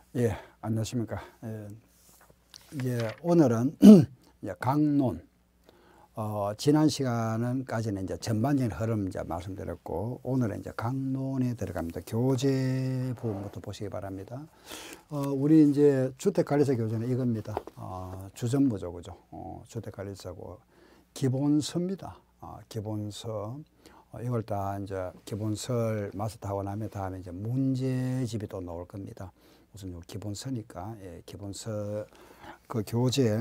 예, 안녕하십니까. 이제 오늘은 이제 강론, 지난 시간까지는 이제 전반적인 흐름 이제 말씀드렸고, 오늘은 이제 강론에 들어갑니다. 교재 부분부터 보시기 바랍니다. 우리 이제 주택관리사 교재는 이겁니다. 주전부죠, 그죠? 주택관리사고, 기본서입니다. 기본서. 이걸 다 이제 기본서를 마스터하고 나면 다음에 이제 문제집이 또 나올 겁니다. 무슨 요 기본서니까, 예, 기본서 그 교재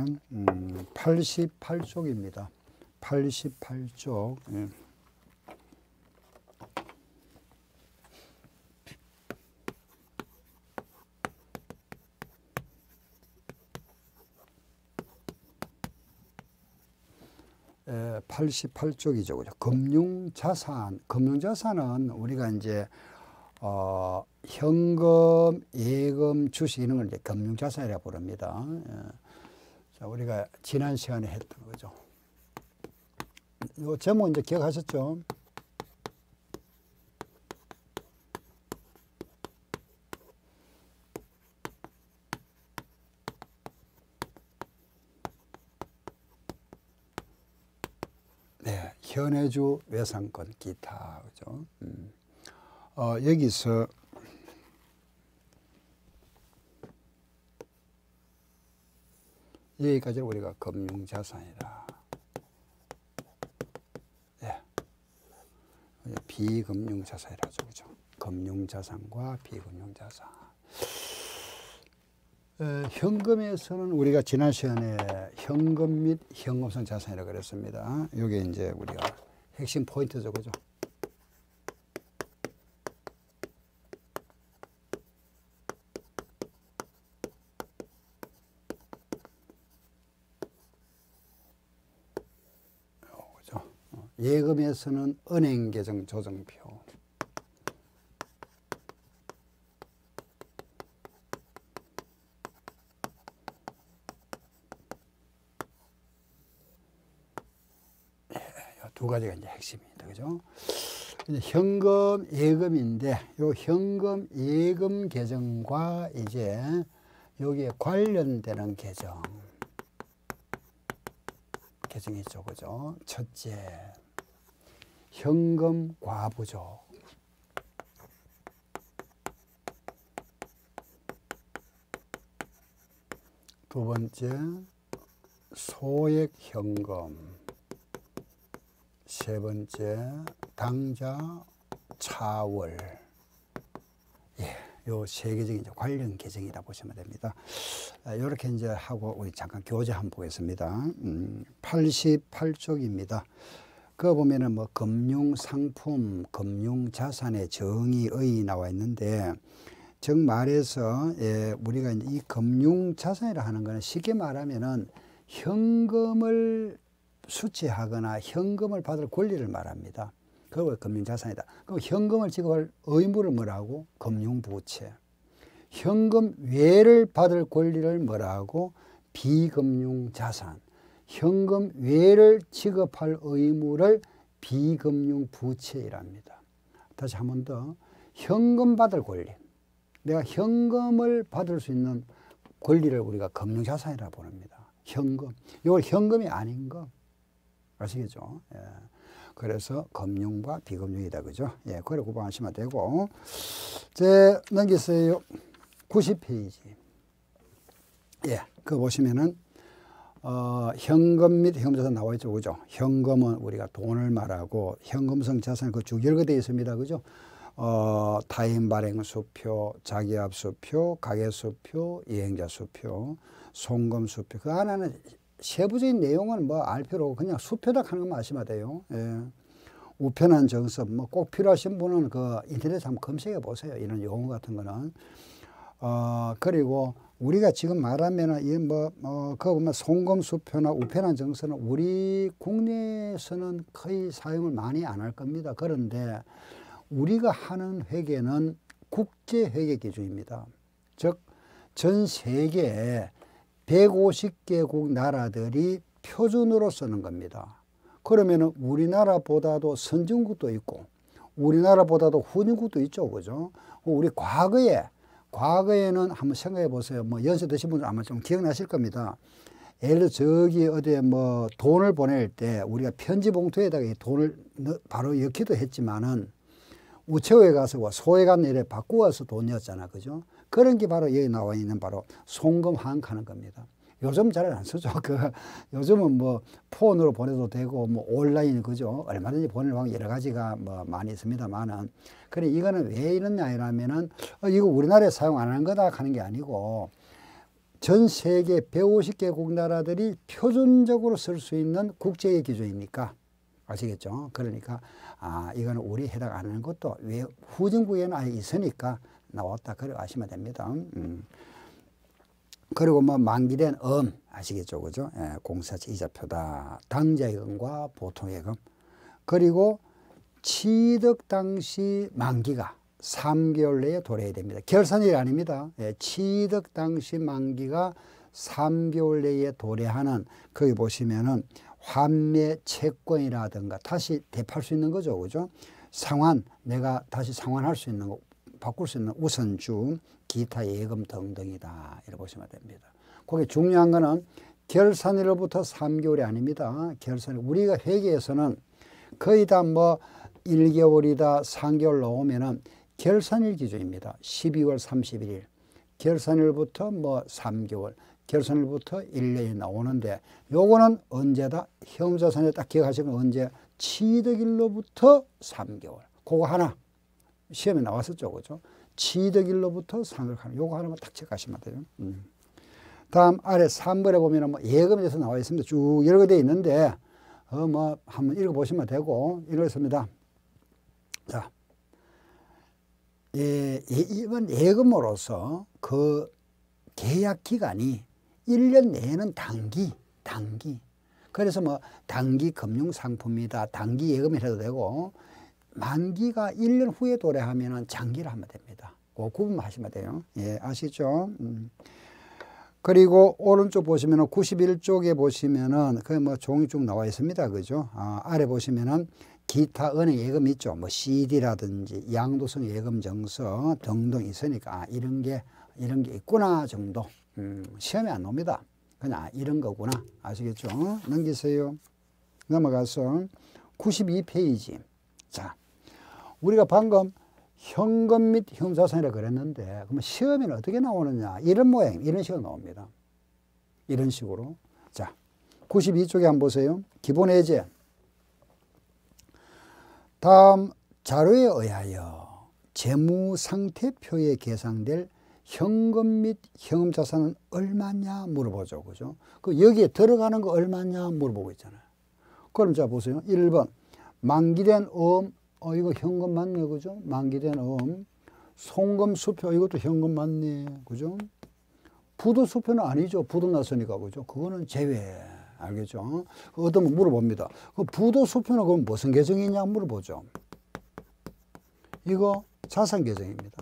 88쪽입니다. 88쪽. 예. 예, 88쪽이죠. 그죠? 금융자산. 금융자산은 우리가 이제 현금, 예금, 주식 이런 걸 이제 금융자산이라고 부릅니다. 예. 자, 우리가 지난 시간에 했던 거죠. 요 제목 이제 기억하셨죠? 네, 현해주, 외상권, 기타, 그죠? 여기서 여기까지 우리가 금융자산이다. 예. 비금융자산이라죠, 그죠? 금융자산과 비금융자산. 현금에서는 우리가 지난 시간에 현금 및 현금성 자산이라고 그랬습니다. 이게 이제 우리가 핵심 포인트죠, 그죠? 예금에서는 은행 계정 조정표. 두 가지가 이제 핵심입니다. 그죠? 이제 현금, 예금인데, 요 현금, 예금 계정과 이제 여기에 관련되는 계정이 있죠. 그죠? 첫째, 현금 과부족. 두 번째, 소액 현금. 세 번째, 당좌 차월. 예, 요 세 계정이 이제 관련 계정이라 보시면 됩니다. 이렇게 이제 하고 우리 잠깐 교재 한번 보겠습니다. 88쪽입니다. 그거 보면은 뭐 금융상품, 금융자산의 정의의 나와 있는데, 즉 말해서 우리가 이제 이 금융자산이라 하는 거는 쉽게 말하면은 현금을 수취하거나 현금을 받을 권리를 말합니다. 그걸 금융자산이다. 그럼 현금을 지급할 의무를 뭐라고? 금융부채. 현금 외를 받을 권리를 뭐라고? 비금융자산. 현금 외를 지급할 의무를 비금융부채이랍니다. 다시 한 번 더. 현금 받을 권리. 내가 현금을 받을 수 있는 권리를 우리가 금융자산이라고 부릅니다. 현금. 이걸 현금이 아닌 거. 아시겠죠? 예. 그래서 금융과 비금융이다. 그죠? 예, 그래 구분하시면 되고. 이제 넘기세요. 90페이지. 예, 그거 보시면은, 현금 및 현금자산 나와 있죠. 그죠? 현금은 우리가 돈을 말하고, 현금성 자산이 그 쭉 열거되어 있습니다. 그죠? 타인 발행 수표, 자기압 수표, 가계 수표, 이행자 수표, 송금 수표. 그 안에는 세부적인 내용은 뭐 알 필요 없고 그냥 수표다 하는 것만 아시면 돼요. 예. 우편한 정서, 뭐 꼭 필요하신 분은 그 인터넷에 한번 검색해 보세요. 이런 용어 같은 거는. 그리고 우리가 지금 말하면은 이 그거 보면 송금 수표나 우편한 정서는 우리 국내에서는 거의 사용을 많이 안 할 겁니다. 그런데 우리가 하는 회계는 국제 회계 기준입니다. 즉, 전 세계에 150개국 나라들이 표준으로 쓰는 겁니다. 그러면은 우리나라보다도 선진국도 있고 우리나라보다도 후진국도 있죠. 그죠? 우리 과거에 과거에는 한번 생각해 보세요. 뭐 연세 드신 분들 아마 좀 기억나실 겁니다. 예를 들어 저기 어디에 뭐 돈을 보낼 때 우리가 편지 봉투에다가 이 돈을 바로 넣기도 했지만은 우체국에 가서 소외감 이래 바꾸어서 돈 넣었잖아. 그죠? 그런 게 바로 여기 나와 있는 바로 송금 환급하는 겁니다. 요즘 잘 안 쓰죠. 요즘은 뭐 폰으로 보내도 되고 뭐 온라인 그죠? 얼마든지 보낼 방법 여러 가지가 뭐 많이 있습니다만은 그래 이거는 왜 이러냐 이러면은 이거 우리나라에 사용 안 하는 거다 하는 게 아니고 전 세계 150개국 나라들이 표준적으로 쓸 수 있는 국제의 기준이니까 아시겠죠? 그러니까 이거는 우리에 해당 안 하는 것도 왜 후진국에는 아예 있으니까 나왔다 그래 아시면 됩니다. 그리고 뭐 만기된 아시겠죠? 그죠? 예, 공사치 이자표다. 당좌예금과 보통예금. 그리고 취득 당시 만기가 3개월 내에 도래해야 됩니다. 결산일이 아닙니다. 예, 취득 당시 만기가 3개월 내에 도래하는 거기 보시면은 환매 채권이라든가 다시 대파할 수 있는 거죠. 그죠? 상환, 내가 다시 상환할 수 있는 거, 바꿀 수 있는 우선주, 기타 예금 등등이다. 이렇게 보시면 됩니다. 거기 중요한 거는 결산일로부터 3개월이 아닙니다. 결산일, 우리가 회계에서는 거의 다 뭐 1개월이다, 3개월 나오면은 결산일 기준입니다. 12월 31일. 결산일부터 뭐 3개월. 결산일부터 1년이 나오는데 요거는 언제다? 형자산에 딱 기억하시면 언제? 취득일로부터 3개월. 그거 하나 시험에 나왔었죠. 그죠? 취득일로부터 3개월 하나. 요거 하나만 딱 체크하시면 돼요. 다음 아래 3번에 보면 뭐 예금에 대해서 나와 있습니다. 쭉 여러 개 되어 있는데 뭐 한번 읽어보시면 되고 읽었습니다. 자, 이번 예금으로서 그 계약 기간이 1년 내에는 단기. 그래서 뭐 단기 금융상품이다. 단기 예금이라도 되고 만기가 1년 후에 도래하면은 장기를 하면 됩니다. 그 구분만 하시면 돼요. 예, 아시죠? 그리고 오른쪽 보시면은 91쪽에 보시면은 그 뭐 종이 쭉 나와 있습니다. 그죠? 아래 보시면은 기타 은행 예금 있죠. 뭐 CD라든지 양도성 예금 정서 등등 있으니까 이런 게 있구나 정도. 시험에 안 옵니다. 그냥 이런 거구나. 아시겠죠? 넘기세요. 넘어가서 92페이지. 자, 우리가 방금 현금 및 현금자산이라고 그랬는데 그러면 시험에는 어떻게 나오느냐. 이런 모양, 이런 식으로 나옵니다. 이런 식으로. 자, 92쪽에 한번 보세요. 기본 예제. 다음 자료에 의하여 재무상태표에 계상될 현금 및 현금자산은 얼마냐 물어보죠. 그죠? 그 여기에 들어가는 거 얼마냐 물어보고 있잖아요. 그럼 자 보세요. 1번 만기된 이거 현금 맞네. 그죠? 만기된 송금수표 이것도 현금 맞네. 그죠? 부도수표는 아니죠. 부도 났으니까. 그죠? 그거는 제외. 알겠죠? 어떤 분 물어봅니다. 그 부도수표는 그럼 무슨 계정이냐 물어보죠. 이거 자산 계정입니다.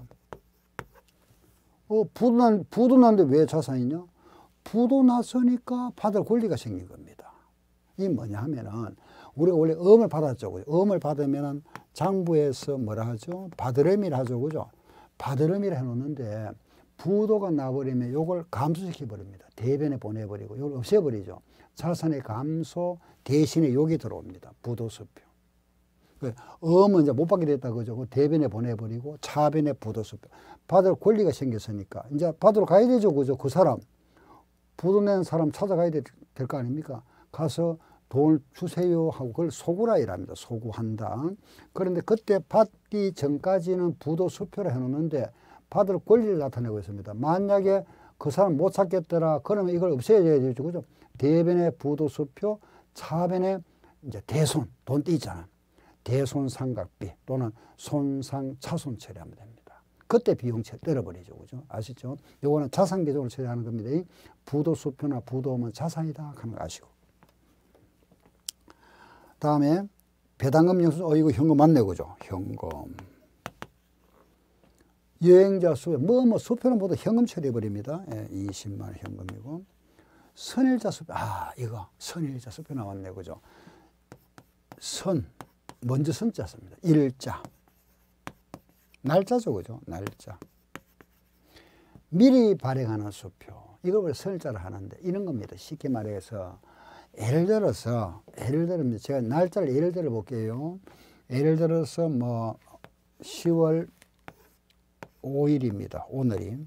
부도 났는데 왜 자산이냐? 부도 났으니까 받을 권리가 생긴 겁니다. 이게 뭐냐 하면은 우리가 원래 엄을 받았죠. 그죠? 엄을 받으면은 장부에서 뭐라 하죠? 바드러미를 하죠. 그죠? 바드러미를 해놓는데 부도가 나버리면 이걸 감소시켜 버립니다. 대변에 보내버리고 이걸 없애버리죠. 자산의 감소 대신에 여기 들어옵니다. 부도수표. 엄은 이제 못 받게 됐다 그죠? 그 대변에 보내버리고 차변에 부도수표. 받을 권리가 생겼으니까 이제 받으러 가야 되죠. 그죠? 그 사람 부도 낸 사람 찾아가야 될 거 아닙니까? 가서 돈을 주세요 하고 그걸 소구라 이랍니다. 소구한다. 그런데 그때 받기 전까지는 부도수표를 해놓는데 받을 권리를 나타내고 있습니다. 만약에 그 사람 못 찾겠더라. 그러면 이걸 없애야 되죠. 그죠? 대변에 부도수표, 차변에 이제 대손, 돈 떼있잖아. 대손상각비 또는 손상 차손 처리하면 됩니다. 그때 비용 떨어버리죠. 그죠? 아시죠? 요거는 자산 계정으로 처리하는 겁니다. 이 부도수표나 부도음은 자산이다 하는 거 아시고. 다음에 배당금 영수증, 이거 현금 맞네. 그죠? 현금. 여행자 수표, 수표는 모두 현금 처리해버립니다. 예, 20만 원 현금이고. 선일자 수표, 이거 선일자 수표 나왔네. 그죠? 먼저 선자 씁니다. 일자. 날짜죠. 그죠? 날짜. 미리 발행하는 수표. 이걸 우리 선일자로 하는데 이런 겁니다. 쉽게 말해서 예를 들어서 제가 날짜를 예를 들어 볼게요. 예를 들어서 뭐 10월 5일입니다. 오늘이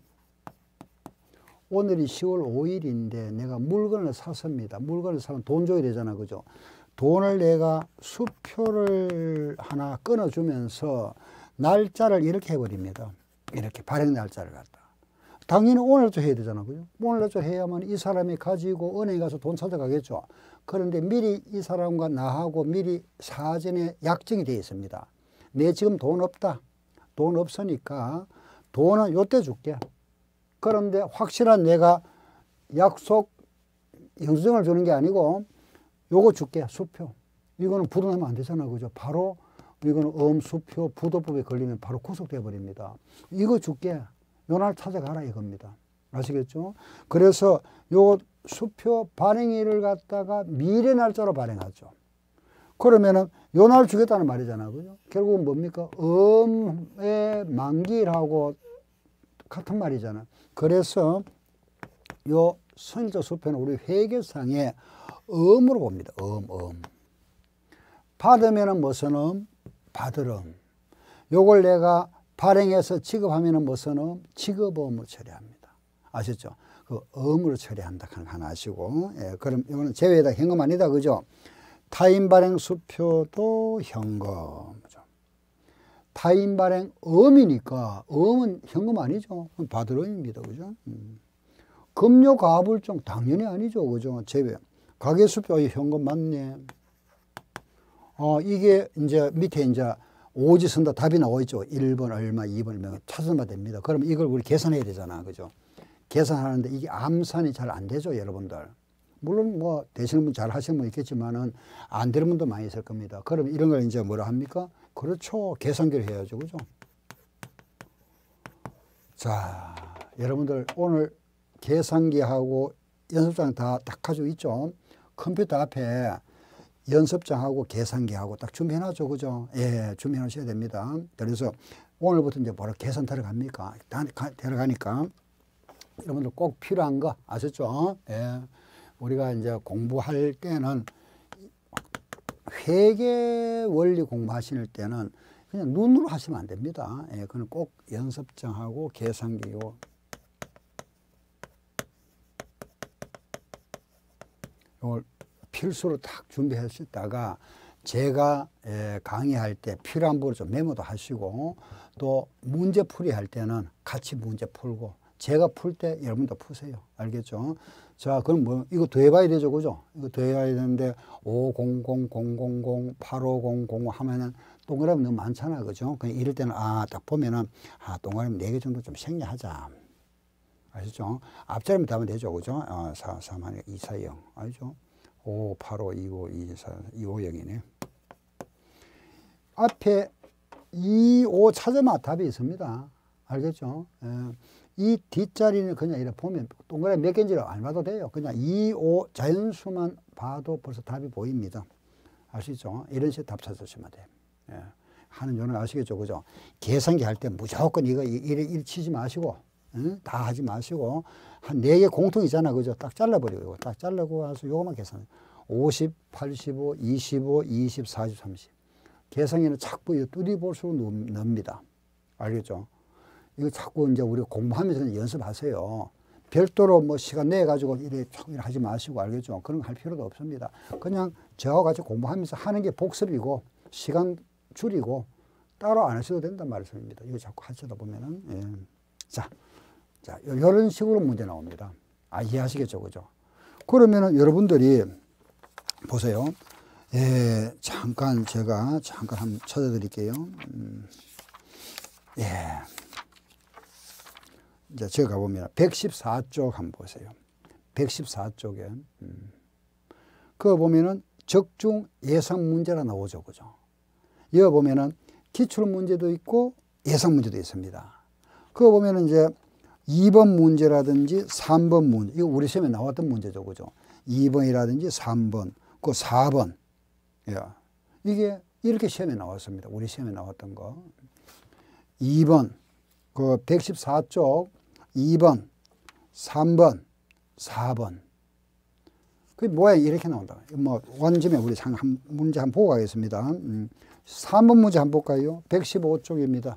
10월 5일인데 내가 물건을 샀습니다. 물건을 사면 돈 줘야 되잖아. 그죠? 돈을 내가 수표를 하나 끊어주면서 날짜를 이렇게 해버립니다. 이렇게 발행 날짜를 갖다. 당연히 오늘부터 해야 되잖아. 그죠? 오늘부터 해야만 이 사람이 가지고 은행에 가서 돈 찾아가겠죠. 그런데 미리 이 사람과 나하고 미리 사전에 약정이 되어 있습니다. 내 지금 돈 없다. 돈 없으니까 돈은 요때 줄게. 그런데 확실한 내가 약속 영수증을 주는 게 아니고 요거 줄게. 수표. 이거는 부도나면 안 되잖아. 그죠? 바로 이거는 엄수표 부도법에 걸리면 바로 구속돼 버립니다. 이거 줄게. 요 날 찾아가라 이겁니다. 아시겠죠? 그래서 요 수표 발행일을 갖다가 미래 날짜로 발행하죠. 그러면은 요 날 주겠다는 말이잖아. 그죠? 결국은 뭡니까? 엄의 만기일하고 같은 말이잖아. 그래서 요 선일자 수표는 우리 회계상에 엄으로 봅니다. 엄. 받으면은 무슨 엄? 받을 엄. 요걸 내가 발행해서 지급하면은 무슨 엄? 지급엄으로 처리합니다. 아셨죠? 그 엄으로 처리한다 하는 거 하나 아시고. 예, 그럼 이거는 제외다. 현금 아니다. 그죠? 타인 발행 수표도 현금이죠. 타인 발행 엄이니까 엄은 현금 아니죠. 받을 엄입니다. 그죠? 급료 가불종 당연히 아니죠. 그죠? 제외. 가계수표 현금 맞네. 이게 이제 밑에 이제 오지 쓴다 답이 나와 있죠. 1번 얼마, 2번 얼마 찾으면 됩니다. 그러면 이걸 우리 계산해야 되잖아. 그죠? 계산하는데 이게 암산이 잘 안 되죠. 여러분들. 물론 뭐 되시는 분 잘 하시는 분 있겠지만은 안 되는 분도 많이 있을 겁니다. 그럼 이런 걸 이제 뭐라 합니까? 그렇죠. 계산기를 해야죠. 그죠? 자, 여러분들 오늘 계산기하고 연습장 다 딱 가지고 있죠. 컴퓨터 앞에 연습장하고 계산기하고 딱 준비해놨죠. 그죠? 예, 준비해 놓으셔야 됩니다. 그래서 오늘부터 이제 바로 계산 들어갑니까? 들어가니까 여러분들 꼭 필요한 거 아셨죠? 예. 우리가 이제 공부할 때는 회계 원리 공부하실 때는 그냥 눈으로 하시면 안 됩니다. 예, 그건 꼭 연습장하고 계산기고 이걸 필수로 딱 준비하셨다가 제가 강의할 때 필요한 부분을 좀 메모도 하시고 또 문제풀이 할 때는 같이 문제 풀고 제가 풀 때 여러분도 푸세요. 알겠죠? 자, 그럼 뭐 이거 더해봐야 되죠, 그죠? 이거 더해봐야 되는데 500,000 하면은 동그라미 너무 많잖아, 그죠? 그냥 이럴 때는 딱 보면은 동그라미 4개 정도 좀 생략하자. 아시죠? 앞자리만 답하면 되죠, 그죠? 4, 3, 1, 2, 4, 0. 알죠? 5, 8, 5, 2, 5, 2, 4, 2, 5, 0이네. 앞에 2, 5 찾으면 답이 있습니다. 알겠죠? 예. 이 뒷자리는 그냥 이렇게 보면 동그라미 몇 개인지를 안 봐도 돼요. 그냥 2, 5 자연수만 봐도 벌써 답이 보입니다. 아시죠? 이런 식으로 답 찾으시면 돼요. 예. 하는 요는 아시겠죠? 그죠? 계산기 할 때 무조건 이거 일 치지 마시고, 응? 다 하지 마시고, 한 4개 공통이잖아. 그죠? 딱 잘라버리고, 이거 딱 자르고 와서 요거만 계산해. 50, 85, 25, 20, 40, 30. 계산기는 자꾸 뚜디 볼수록 넣습니다. 알겠죠? 이거 자꾸 이제 우리가 공부하면서 연습하세요. 별도로 뭐 시간 내가지고 이래 하지 마시고, 알겠죠? 그런 거 할 필요도 없습니다. 그냥 저와 같이 공부하면서 하는 게 복습이고, 시간 줄이고, 따로 안 하셔도 된단 말씀입니다. 이거 자꾸 하시다 보면은, 예. 자, 이런 식으로 문제 나옵니다. 이해하시겠죠? 그죠? 그러면은 여러분들이 보세요. 예, 제가 잠깐 한번 찾아드릴게요. 예. 이제 제가 가보면 114쪽 한번 보세요. 114쪽에 그거 보면은 적중 예상 문제라 나오죠, 그죠? 여기 보면은 기출 문제도 있고 예상 문제도 있습니다. 그거 보면은 이제 2번 문제라든지 3번 문제, 이거 우리 시험에 나왔던 문제죠, 그죠? 2번이라든지 3번, 그 4번, 예. 이게 이렇게 시험에 나왔습니다. 우리 시험에 나왔던 거. 2번, 그 114쪽 2번, 3번, 4번. 그 모양이 이렇게 나온다. 뭐 원점에 우리 문제 한번 보고 가겠습니다. 3번 문제 한번 볼까요? 115쪽입니다.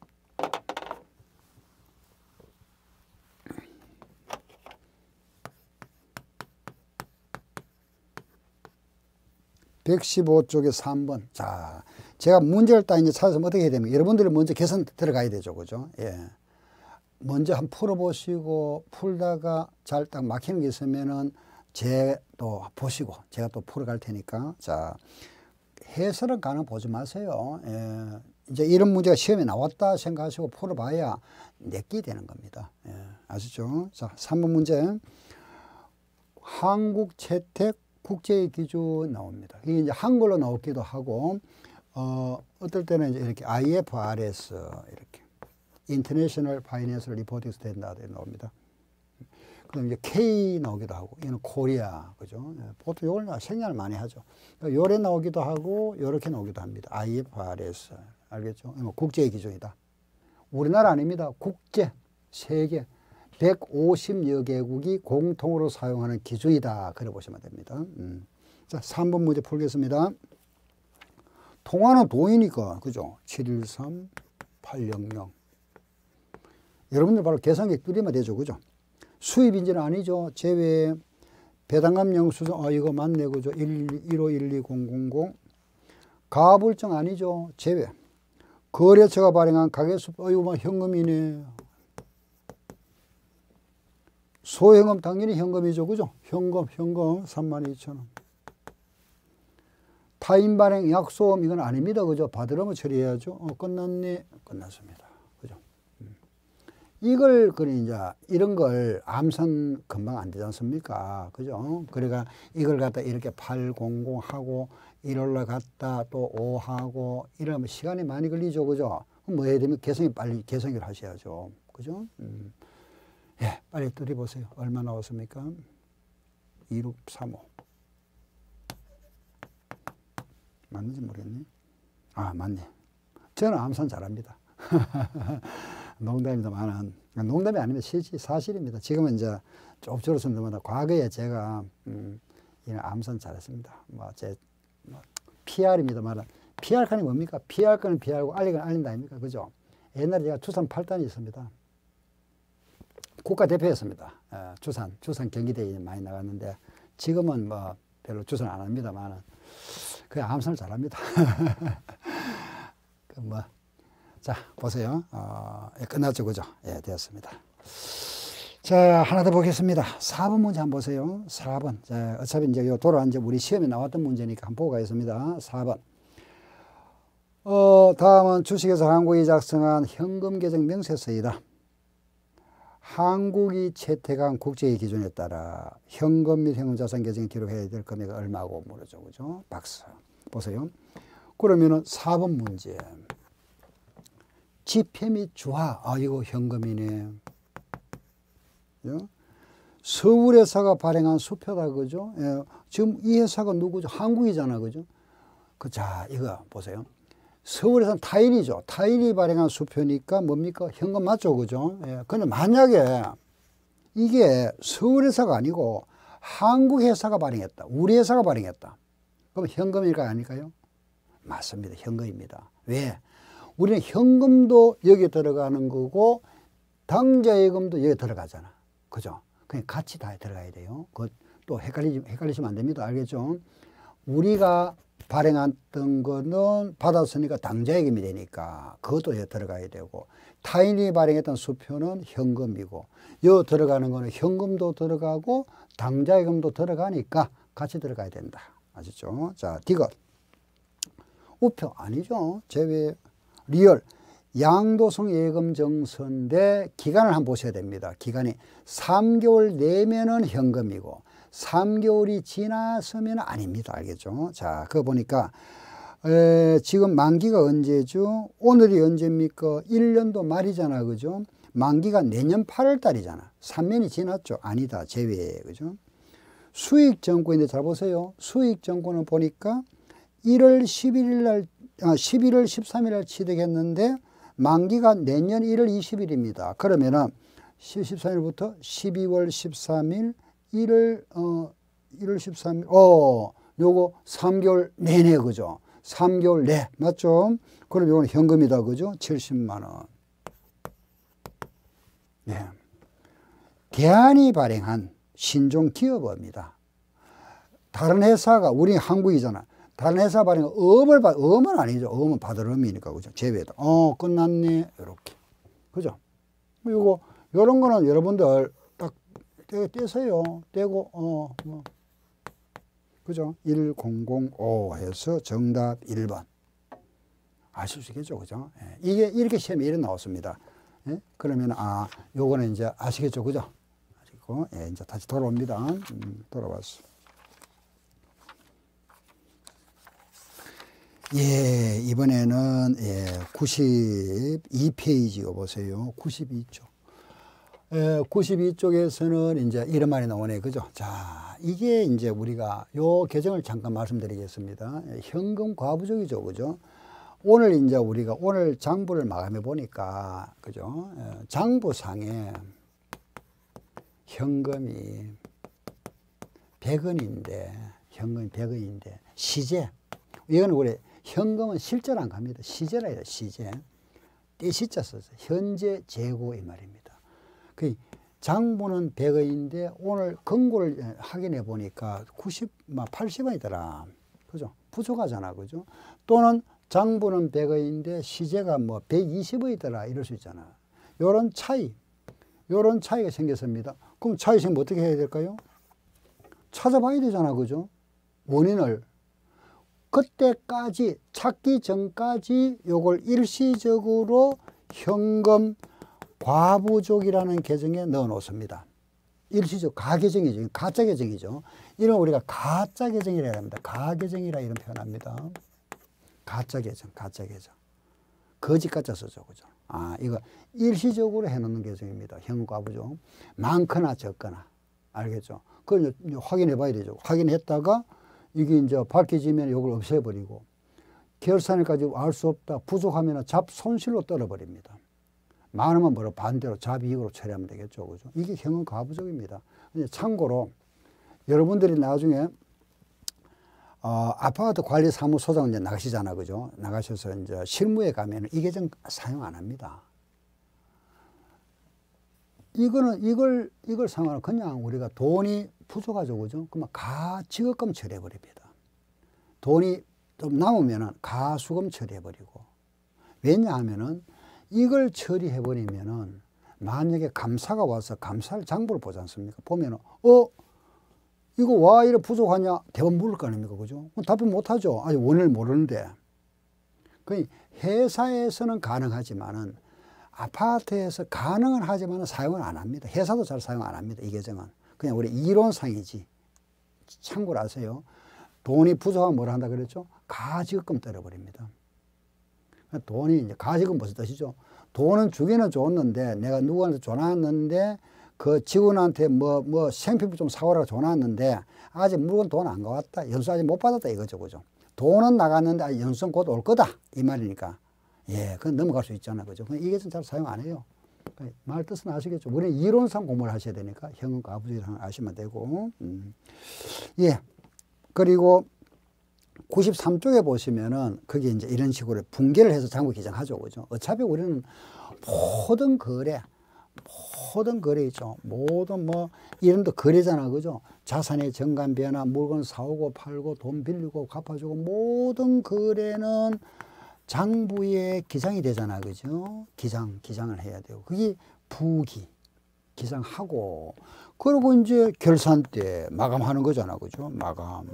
(115쪽에) 3번. 자, 제가 문제를 딱 이제 찾아서 어떻게 해야 됩니까? 여러분들이 먼저 계산 들어가야 되죠. 그죠? 예. 먼저 한번 풀어보시고, 풀다가 잘 딱 막히는 게 있으면은, 또 보시고, 제가 또 풀어갈 테니까. 자, 해설은 가능 보지 마세요. 예. 이제 이런 문제가 시험에 나왔다 생각하시고 풀어봐야 내기 되는 겁니다. 예. 아시죠? 자, 3번 문제. 한국 채택 국제 기준 나옵니다. 이게 이제 한글로 나오기도 하고, 어떨 때는 이제 이렇게 IFRS, 이렇게. International Financial Reporting Standard 나옵니다. 그럼 이제 K 나오기도 하고, 이는 코리아, 그죠? 보통 요걸 생략을 많이 하죠. 요래 나오기도 하고, 요렇게 나오기도 합니다. IFRS. 알겠죠? 국제 기준이다. 우리나라 아닙니다. 국제, 세계. 150여 개국이 공통으로 사용하는 기준이다. 그래 보시면 됩니다. 자, 3번 문제 풀겠습니다. 통화는 돈이니까, 그죠? 713, 800. 여러분들 바로 계산기 뚫리면 되죠. 그죠? 수입인지는 아니죠. 제외, 배당금 영수증, 이거 맞네. 그죠? 115120000. 가불증 아니죠. 제외. 거래처가 발행한 가계수표, 이거 뭐 현금이네. 소현금 당연히 현금이죠. 그죠? 현금 32,000원. 타인 발행 약소금 이건 아닙니다. 그죠? 받으려면 처리해야죠. 끝났네. 끝났습니다. 그죠? 이걸, 이제, 이런 걸 암산 금방 안 되지 않습니까? 그죠? 그러니까 이걸 갖다 이렇게 800 하고 1 올라갔다 또 5 하고 이러면 시간이 많이 걸리죠. 그죠? 그럼 뭐 해야 되면 빨리 계산기를 하셔야죠. 그죠? 예, 빨리 들이보세요. 얼마 나왔습니까? 2635. 맞는지 모르겠네. 아, 맞네. 저는 암산 잘합니다. 농담입니다만은, 농담이 아니면 사실입니다. 지금은 이제 좀 줄었습니다만, 과거에 제가, 이런 암산 잘했습니다. PR입니다만, PR 칸이 뭡니까? PR 칸은 PR고, 알리건 알린다 아닙니까? 그죠? 옛날에 제가 주산 8단이 있습니다. 국가대표였습니다. 주산 경기대회 많이 나갔는데, 지금은 뭐 별로 주산 안 합니다만, 그냥 암산을 잘합니다. 자, 보세요. 끝났죠. 그죠? 예, 되었습니다. 자, 하나 더 보겠습니다. 4번 문제 한번 보세요. 4번. 자, 어차피 이제 이제 우리 시험에 나왔던 문제니까 한번 보고 가겠습니다. 4번. 다음은 주식회사 한국이 작성한 현금 계정 명세서이다. 한국이 채택한 국제의 기준에 따라 현금 및 현금자산 계정에 기록해야 될 금액이 얼마고 물어죠. 그죠? 박스. 보세요. 그러면은 4번 문제. 지폐 및 주화. 이거 현금이네. 그죠? 서울회사가 발행한 수표다. 그죠? 예. 지금 이 회사가 누구죠? 한국이잖아. 그죠? 자, 이거 보세요. 서울에서는 타인이죠. 타인이 발행한 수표니까 뭡니까? 현금 맞죠? 그죠? 예. 근데 만약에 이게 서울회사가 아니고 한국회사가 발행했다. 우리 회사가 발행했다. 그럼 현금일까요? 아닐까요? 맞습니다. 현금입니다. 왜? 우리는 현금도 여기에 들어가는 거고 당좌예금도 여기에 들어가잖아. 그죠? 그냥 같이 다 들어가야 돼요. 또 헷갈리시면 안 됩니다. 알겠죠? 우리가 발행했던 거는 받았으니까 당좌예금이 되니까 그것도 여기 들어가야 되고, 타인이 발행했던 수표는 현금이고, 여기 들어가는 거는 현금도 들어가고 당좌예금도 들어가니까 같이 들어가야 된다. 아시죠? 자, 디귿. 우표 아니죠. 제외. 리얼. 양도성 예금 정서인데 기간을 한번 보셔야 됩니다. 기간이 3개월 내면은 현금이고 3개월이 지났으면 아닙니다. 알겠죠? 자, 그거 보니까 지금 만기가 언제죠? 오늘이 언제입니까? 1년도 말이잖아. 그죠? 만기가 내년 8월 달이잖아. 3년이 지났죠? 아니다. 제외. 그죠? 수익정권인데 잘 보세요. 수익정권을 보니까 11월 13일 날 취득했는데 만기가 내년 1월 20일입니다. 그러면은 10월 13일부터 12월 13일, 1월 13일, 요거 3개월 내내, 그죠? 3개월 내, 맞죠? 그럼 요건 현금이다, 그죠? 70만 원. 네. 대한이 발행한 신종 기업어입니다. 다른 회사가, 우리 한국이잖아. 다른 회사 발행한 어음은 아니죠. 어음은 받을 의미니까, 그죠? 제외다. 끝났네. 요렇게. 그죠? 요거, 요런 거는 여러분들 딱 떼세요. 떼고, 그죠? 1005 해서 정답 1번. 아실 수 있겠죠? 그죠? 예. 이게 이렇게 시험에 이래 나왔습니다. 예? 그러면, 요거는 이제 아시겠죠? 그죠? 아시고, 예, 이제 다시 돌아옵니다. 돌아왔어. 예, 이번에는, 92페이지 보세요. 92쪽. 92쪽에서는 이제 이런 말이 나오네. 그죠? 자, 이게 이제 우리가 요 개정을 잠깐 말씀드리겠습니다. 현금 과부족이죠. 그죠? 오늘 이제 우리가 오늘 장부를 마감해 보니까, 그죠? 장부상에 현금이 100원인데, 현금이 100원인데, 시제. 이거는 우리 현금은 실제로 안 갑니다. 시제라 해요, 시제. 떼시자 써서 현재 재고 이 말입니다. 그 장부는 100원인데 오늘 금고를 확인해 보니까 80원이더라. 그죠? 부족하잖아. 그죠? 또는 장부는 100원인데 시제가 뭐 120원이더라. 이럴 수 있잖아. 요런 차이가 생겼습니다. 그럼 차이 생기면 어떻게 해야 될까요? 찾아봐야 되잖아. 그죠? 원인을. 그때까지 찾기 전까지 요걸 일시적으로 현금 과부족이라는 계정에 넣어 놓습니다. 일시적 가계정이죠. 가짜 계정이죠. 이런 우리가 가짜 계정이라 합니다. 가계정이라 이런 표현합니다. 가짜 계정, 가짜 계정. 거짓 가짜 쓰죠. 그죠? 이거 일시적으로 해 놓는 계정입니다. 현금 과부족. 많거나 적거나. 알겠죠? 그걸 확인해 봐야 되죠. 확인했다가 이게 이제 밝혀지면 이걸 없애버리고, 결산일까지 알 수 없다. 부족하면 잡손실로 떨어버립니다. 많으면 뭐로 반대로 잡이익으로 처리하면 되겠죠. 그죠? 이게 현금 과부족입니다. 참고로 여러분들이 나중에 아파트 관리사무소장 이제 나가시잖아. 그죠? 나가셔서 이제 실무에 가면 이 계정 사용 안 합니다. 이걸 사용하면 그냥 우리가 돈이 부족하죠. 그죠? 그러면 가지급금 처리해버립니다. 돈이 좀 남으면은 가수금 처리해버리고. 왜냐하면은 이걸 처리해버리면은 만약에 감사가 와서 감사를 장부를 보지 않습니까? 보면은, 이거 와, 이래 부족하냐? 대부분 물을 거 아닙니까? 그죠? 답변 못 하죠. 아직 원인을 모르는데. 그 회사에서는 가능하지만은 아파트에서 가능은 하지만 사용을 안 합니다. 회사도 잘 사용 안 합니다. 이 계정은. 그냥 우리 이론상이지. 참고로 아세요. 돈이 부족하면 뭘 한다 그랬죠? 가지급금 떨어버립니다. 돈이 이제 가지급금 무슨 뜻이죠? 돈은 주기는 줬는데 내가 누구한테 줘놨는데 그 직원한테 뭐 생필품 좀 사오라고 줘놨는데 아직 물건 돈 안 가왔다. 연수 아직 못 받았다 이거죠. 그죠? 돈은 나갔는데 아직 연수는 곧 올 거다. 이 말이니까. 예, 그건 넘어갈 수 있잖아. 그죠? 이 계정 잘 사용 안 해요. 말 뜻은 아시겠죠? 우리는 이론상 공부를 하셔야 되니까 현금 과부족이라는 걸 아시면 되고. 예. 그리고 93쪽에 보시면은 그게 이제 이런 식으로 붕괴를 해서 장부 기장하죠. 그죠? 어차피 우리는 모든 거래 있죠. 모든 이름도 거래잖아. 그죠? 자산의 정관 변화, 물건 사오고 팔고 돈 빌리고 갚아주고 모든 거래는 장부에 기장이 되잖아. 그죠? 기장을 해야 되고. 그게 부기. 기장하고. 그리고 이제 결산 때 마감하는 거잖아. 그죠? 마감.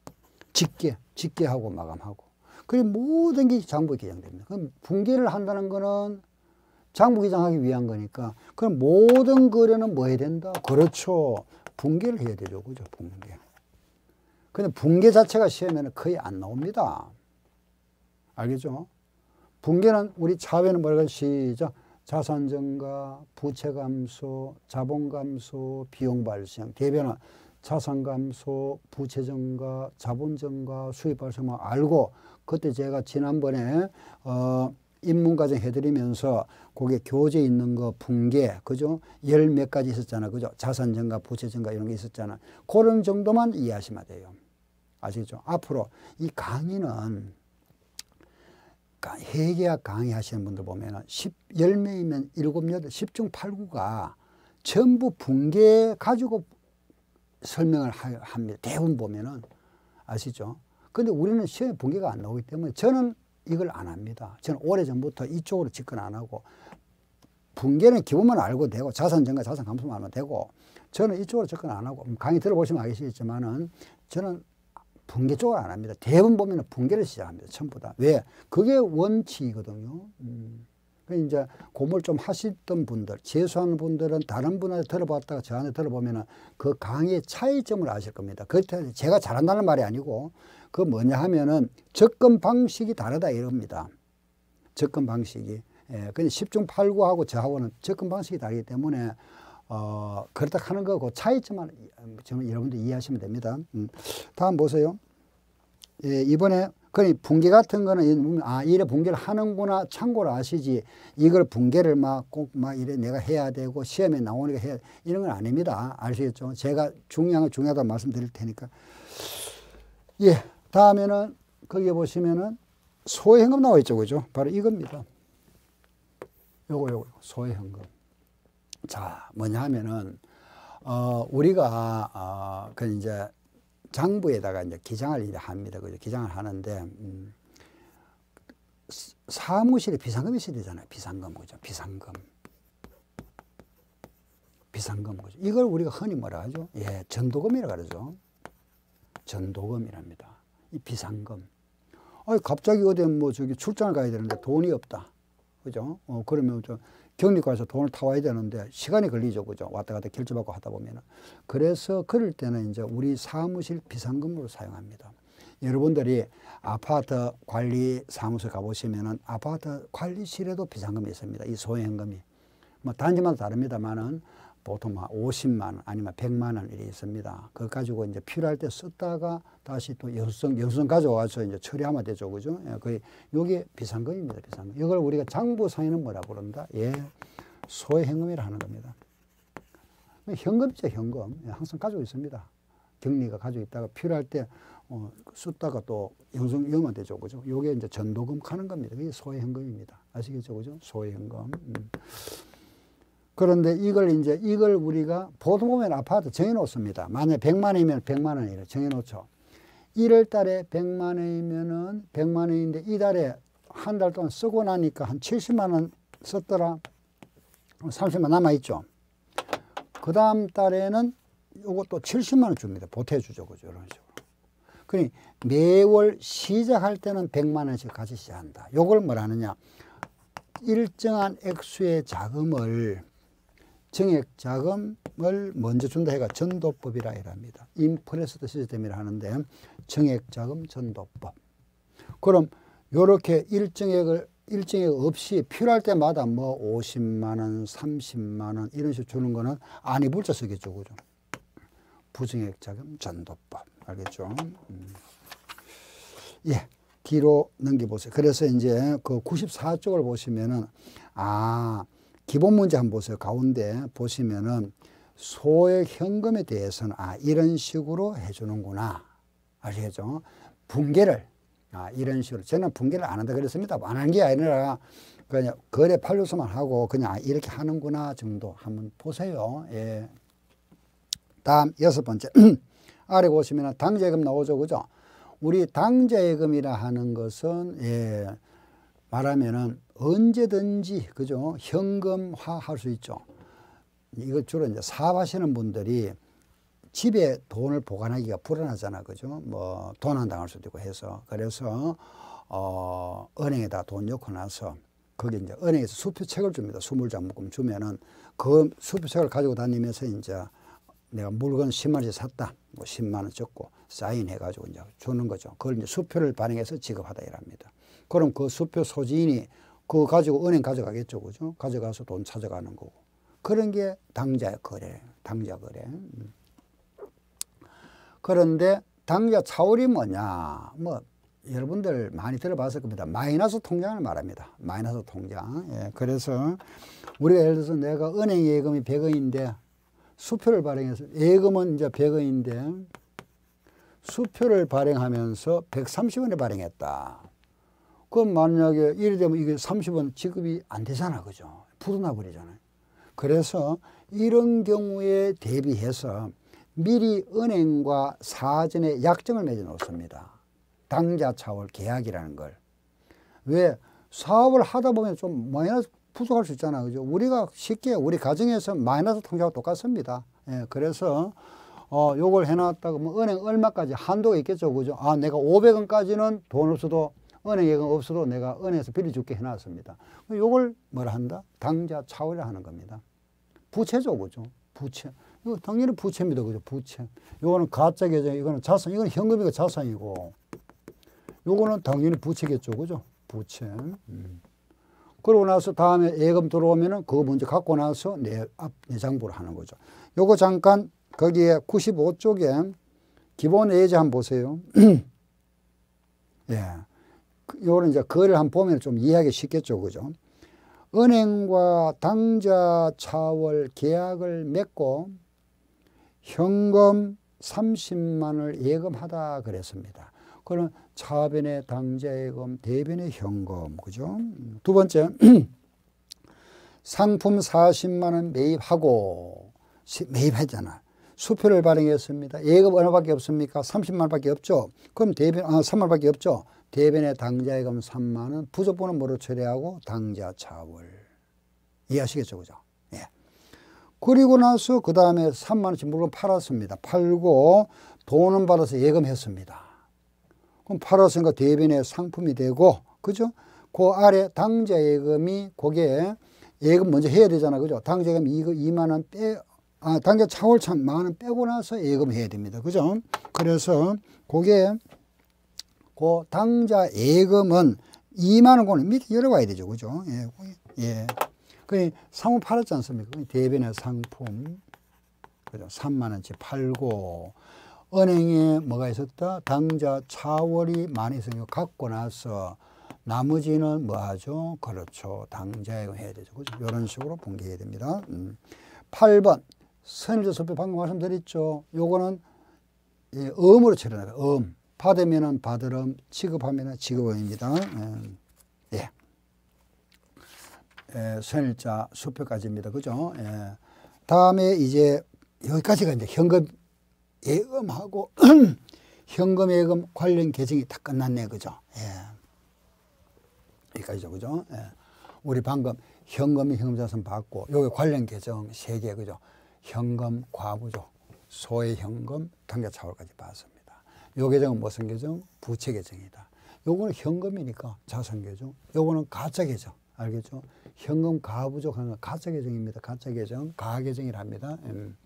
집계하고 마감하고. 그리고 모든 게 장부에 기장됩니다. 그럼 붕괴를 한다는 거는 장부 기장하기 위한 거니까. 그럼 모든 거래는 뭐 해야 된다? 그렇죠. 붕괴를 해야 되죠. 그죠? 붕괴. 근데 붕괴 자체가 시험에는 거의 안 나옵니다. 알겠죠? 붕괴는 우리 차회는 뭐라고 시작? 자산 증가, 부채 감소, 자본 감소, 비용 발생. 대변은 자산 감소, 부채 증가, 자본 증가, 수입 발생만 알고 그때 제가 지난번에 입문과정 해드리면서 거기에 교재 있는 거, 붕괴, 그죠? 열 몇 가지 있었잖아, 그죠? 자산 증가, 부채 증가 이런 게 있었잖아. 그런 정도만 이해하시면 돼요. 아시겠죠? 앞으로 이 강의는 회계학 강의 하시는 분들 보면은 10명이면 7, 8, 10중 8구가 전부 붕괴 가지고 설명을 합니다. 대부분 보면은 아시죠? 근데 우리는 시험에 붕괴가 안 나오기 때문에 저는 이걸 안 합니다. 저는 오래전부터 이쪽으로 접근 안 하고 붕괴는 기본만 알고 되고 자산 증가, 자산 감소만 하면 되고 저는 이쪽으로 접근 안 하고 강의 들어보시면 아시겠지만은 저는 붕괴 쪽을 안 합니다. 대부분 보면 붕괴를 시작합니다. 전부 다. 왜? 그게 원칙이거든요. 그러니까 이제 공부를 좀 하시던 분들, 재수하는 분들은 다른 분한테 들어봤다가 저한테 들어보면은 그 강의의 차이점을 아실 겁니다. 그렇다고 제가 잘한다는 말이 아니고 그 뭐냐 하면은 접근 방식이 다르다 이럽니다. 접근 방식이. 예, 근데 10중 8구하고 저하고는 접근 방식이 다르기 때문에 그렇다 하는 거고 차이점만 여러분들 이해하시면 됩니다. 다음 보세요. 예, 이번에 그러니 붕괴 같은 거는 이래 붕괴를 하는구나 참고로 아시지 이걸 붕괴를 막 꼭 막 이래 내가 해야 되고 시험에 나오니까 해야 이런 건 아닙니다. 아시겠죠? 제가 중요하다고 말씀드릴 테니까. 예, 다음에는 거기에 보시면은 소외현금 나와 있죠, 그죠? 바로 이겁니다. 요거 소외현금. 자, 뭐냐 하면은 우리가 그 이제 장부에다가 이제 기장을 이제 합니다. 그죠? 기장을 하는데 사무실에 비상금이 있어야 되잖아요. 비상금, 그죠? 비상금, 그죠? 이걸 우리가 흔히 뭐라 하죠? 예, 전도금이라 그러죠. 전도금이랍니다. 이 비상금. 갑자기 어디 뭐 저기 출장을 가야 되는데 돈이 없다. 그죠? 그러면 좀 경리과에서 돈을 타와야 되는데 시간이 걸리죠. 그죠? 왔다 갔다 결제받고 하다 보면은. 그래서 그럴 때는 이제 우리 사무실 비상금으로 사용합니다. 여러분들이 아파트 관리 사무소 가보시면은 아파트 관리실에도 비상금이 있습니다. 이 소외현금이. 뭐 단지마다 다릅니다만은 보통 막 50만 원 아니면 100만 원 이렇게 있습니다. 그거 가지고 이제 필요할 때 썼다가 다시 또 영수증 가져와서 이제 처리하면 되죠. 그죠? 예, 요게 비상금입니다. 비상금. 이걸 우리가 장부상에는 뭐라고 그런다? 예, 소외현금이라 하는 겁니다. 현금이죠, 현금. 예, 항상 가지고 있습니다. 격리가 가지고 있다가 필요할 때 썼다가 또 영수증 되죠. 그죠? 요게 이제 전도금 하는 겁니다. 그게 소외현금입니다. 아시겠죠? 그죠? 소외현금. 그런데 이걸 우리가 보통 보면 아파트 정해놓습니다. 만약에 100만 원이면 100만 원이래 정해놓죠. 1월 달에 100만 원이면은 100만 원인데 이달에 한 달 동안 쓰고 나니까 한 70만 원 썼더라. 30만 원 남아있죠. 그 다음 달에는 요것도 70만 원 줍니다. 보태주죠. 그죠? 이런 식으로. 그러니 매월 시작할 때는 100만 원씩 같이 시작한다. 요걸 뭐라 하느냐. 일정한 액수의 자금을 정액 자금을 먼저 준다 해가 전도법이라 합니다. 인프레스드 시스템이라 하는데 정액 자금 전도법. 그럼 요렇게 일정액 없이 필요할 때마다 뭐 50만 원, 30만 원 이런 식으로 주는 거는 안이 불자 쓰겠죠. 그죠? 부정액 자금 전도법. 알겠죠? 예. 뒤로 넘겨보세요. 그래서 이제 그 94쪽을 보시면은 기본 문제 한번 보세요. 가운데 보시면은 소액 현금에 대해서는 이런 식으로 해주는구나. 아시겠죠? 붕괴를 이런 식으로 저는 붕괴를 안 한다 그랬습니다. 안 하는 게 아니라 그냥 거래 판료서만 하고 그냥 이렇게 하는구나 정도 한번 보세요. 예. 다음 6번째 아래 보시면 당좌예금 나오죠, 그죠? 우리 당좌예금이라 하는 것은 예, 말하면은 언제든지 그죠? 현금화 할 수 있죠. 이거 주로 이제 사업하시는 분들이 집에 돈을 보관하기가 불안하잖아, 그죠? 뭐 도난 당할 수도 있고 해서 그래서 은행에다 돈 넣고 나서 거기 이제 은행에서 수표책을 줍니다. 20장 묶음 주면은 그 수표책을 가지고 다니면서 이제 내가 물건 10만 원씩 샀다. 뭐 10만 원 적고 사인해가지고 이제 주는 거죠. 그걸 이제 수표를 발행해서 지급하다 이랍니다. 그럼 그 수표 소지인이 그거 가지고 은행 가져가겠죠. 그죠? 가져가서 돈 찾아가는 거고. 그런 게 당좌 거래. 그런데 당좌 차월이 뭐냐? 뭐 여러분들 많이 들어봤을 겁니다. 마이너스 통장을 말합니다. 마이너스 통장. 예, 그래서 우리가 예를 들어서 내가 은행 예금이 100원인데 수표를 발행해서 예금은 이제 100원인데 수표를 발행하면서 130원에 발행했다. 그럼 만약에 이래 되면 이게 30원 지급이 안 되잖아. 그죠? 부도나 버리잖아요. 그래서 이런 경우에 대비해서 미리 은행과 사전에 약정을 맺어 놓습니다. 당좌 차월 계약이라는 걸. 왜? 사업을 하다 보면 좀 마이너스 부족할 수 있잖아. 그죠? 우리가 쉽게 우리 가정에서 마이너스 통장과 똑같습니다. 예, 그래서 요걸 해놨다가 뭐 은행 얼마까지 한도가 있겠죠. 그죠? 아, 내가 500원까지는 돈 없어도 은행 예금 없어도 내가 은행에서 빌려줄게 해놨습니다. 요걸 뭐라 한다? 당좌 차월이라 하는 겁니다. 부채죠. 그죠? 부채. 이거 당연히 부채입니다. 그죠? 부채. 요거는 가짜 계정, 이거는 자산, 이거는 현금이고 자산이고, 요거는 당연히 부채겠죠. 그죠? 부채. 그러고 나서 다음에 예금 들어오면은 그거 먼저 갖고 나서 내 장부를 하는 거죠. 요거 잠깐 거기에 95쪽에 기본 예제 한번 보세요. 예. 요거는 이제 그걸 한번 보면 좀 이해하기 쉽겠죠. 그죠? 은행과 당좌 차월 계약을 맺고 현금 30만을 예금하다 그랬습니다. 그럼 차변의 당좌예금, 대변의 현금, 그죠? 두 번째, 상품 40만원 매입하고, 매입했잖아. 수표를 발행했습니다. 예금 얼마밖에 없습니까? 30만원밖에 없죠? 그럼 3만원밖에 없죠? 대변의 당좌예금 3만원, 부족분은 뭐로 처리하고? 당좌 차월. 이해하시겠죠? 그죠? 예. 그리고 나서 그 다음에 3만원씩 물건 팔았습니다. 팔고 돈은 받아서 예금했습니다. 그럼 팔았으니까 대변의 상품이 되고, 그죠? 그 아래 당좌 예금이, 거기에 예금 먼저 해야 되잖아. 그죠? 당좌 예금 2만원 당좌 차월 3만원 빼고 나서 예금 해야 됩니다. 그죠? 그래서 거기에 그 당좌 예금은 2만원 권을 밑에 열어봐야 되죠. 그죠? 예. 예. 그 상품 팔았지 않습니까? 대변의 상품. 그죠? 3만원치 팔고, 은행에 뭐가 있었다? 당좌 차월이 많이 있으니까 갖고 나서 나머지는 뭐 하죠? 그렇죠. 당좌예금 해야 되죠. 그죠? 이런 식으로 분개해야 됩니다. 8번. 선일제 수표 방금 말씀드렸죠. 요거는 예, 음으로 처리합니다. 받으면은 받으름, 지급하면은 지급음입니다. 예. 선일자 수표까지입니다. 그죠? 예. 다음에 이제 여기까지가 이제 현금 예금하고 현금 예금 관련 계정이 다 끝났네. 그죠? 예. 여기까지죠. 그죠? 예. 우리 방금 현금이 현금자산 받고 여기 관련 계정 3개. 그죠? 현금 과부죠. 소액 현금 당좌 차월까지 받았습니다. 요 계정은 무슨 계정? 부채 계정이다. 요거는 현금이니까 자산 계정. 요거는 가짜 계정. 알겠죠? 현금 가부족하는 건 가짜 계정입니다. 가짜 계정, 가하 계정이랍니다.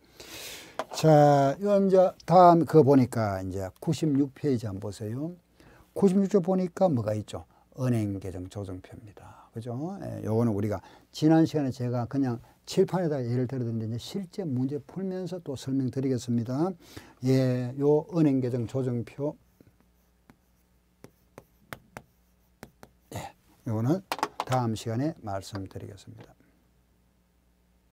자, 이제 다음 그거 보니까 이제 96페이지 한번 보세요. 96쪽 보니까 뭐가 있죠? 은행 계정 조정표입니다. 그죠? 예, 요거는 우리가 지난 시간에 제가 그냥 칠판에다 예를 들었는데 이제 실제 문제 풀면서 또 설명드리겠습니다. 예, 요 은행 계정 조정표. 예, 요거는 다음 시간에 말씀드리겠습니다.